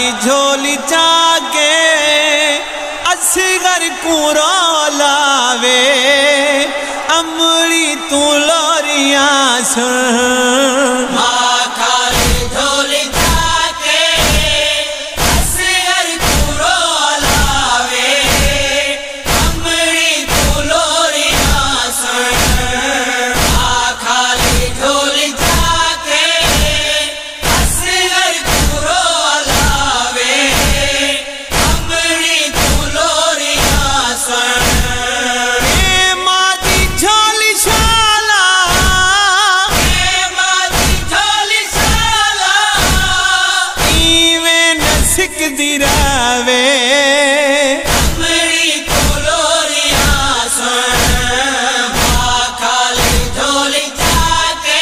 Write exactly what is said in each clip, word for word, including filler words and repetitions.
दी झोली जाके असगर कूरो लावे अमरी तू लोरिया सुन दिरावे अमरी तुलोरिया सुन खाली झोली जाके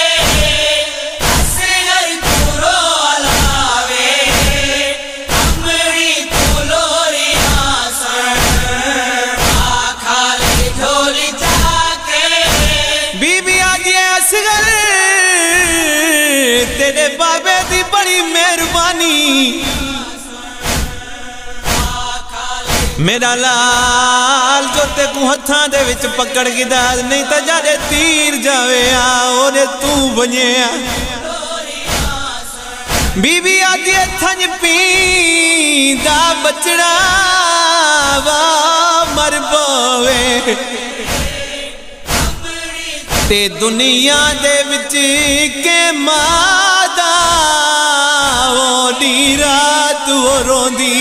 असगर कूरो लावे अमरी तुलोरिया सुन खाली झोली जाके बीबी आदि असगर तेरे बाबे दी बड़ी मेहरबानी मेरा लाल जो ते को हथा दे विच पकड़ के दाद नहीं तो जादे तीर जावे और तू बने बीबी आदि थंज पींदा बचड़ा वा मर पवे ते दुनिया दे विच के मादा वो दी रात वो रोंदी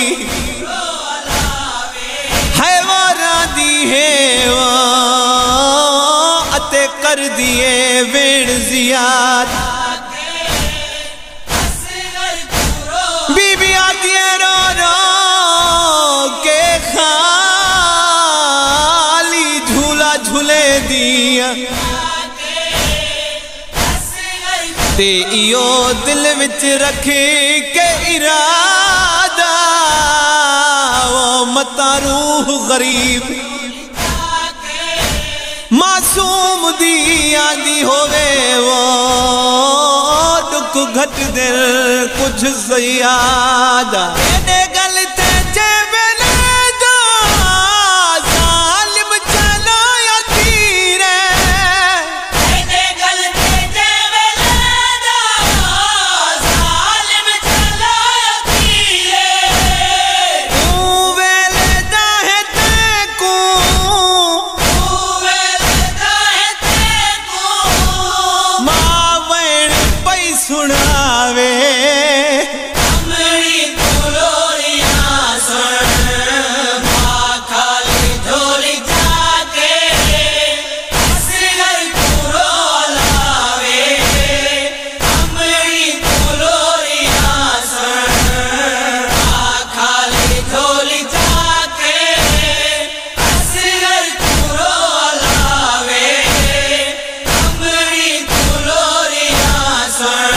है वो अते कर दिए वेण जियाद बीबी आती है रो रो के खाली झूला झूले दिया ते इयो दिल विच रखे के इरादा वो मता रूह गरीब मासूम दी आदि होवे वो दुख घट दिल कुछ सयादा गलते सुनावे अमरी तुलोरिया सुन खाली झोली जाके असगर कूरो लावे अमरी तुलोरिया सुन खाली झोली जाके असगर कूरो लावे अमरी तुलोरिया सुन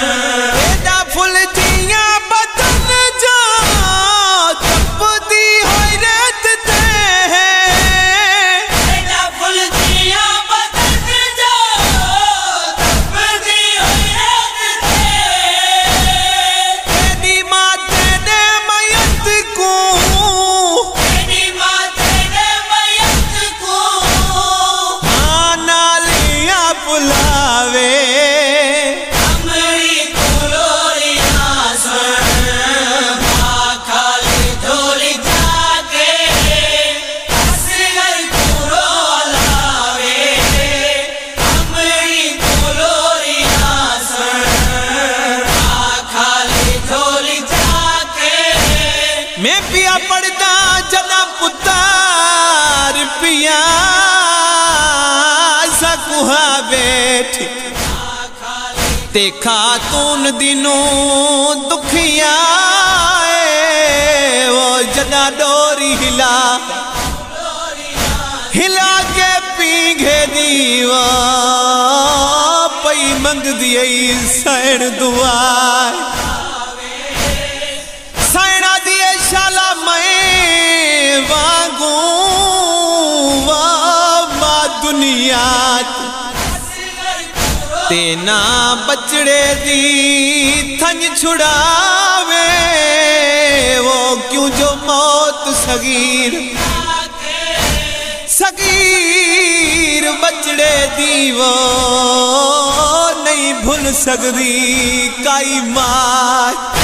मैं पिया पड़ता जदा पुतार पिया सकुहा बैठ ते खातून दिनों दुखिया वो जदा डोरी हिला हिला के पीघे दीवा पई मंग दिए सैन दुआ सैना दिए शाला मैं वागू वा दुनिया तेना बचड़े दी थंज छुड़ावे वो नहीं भूल सकदी काई मां।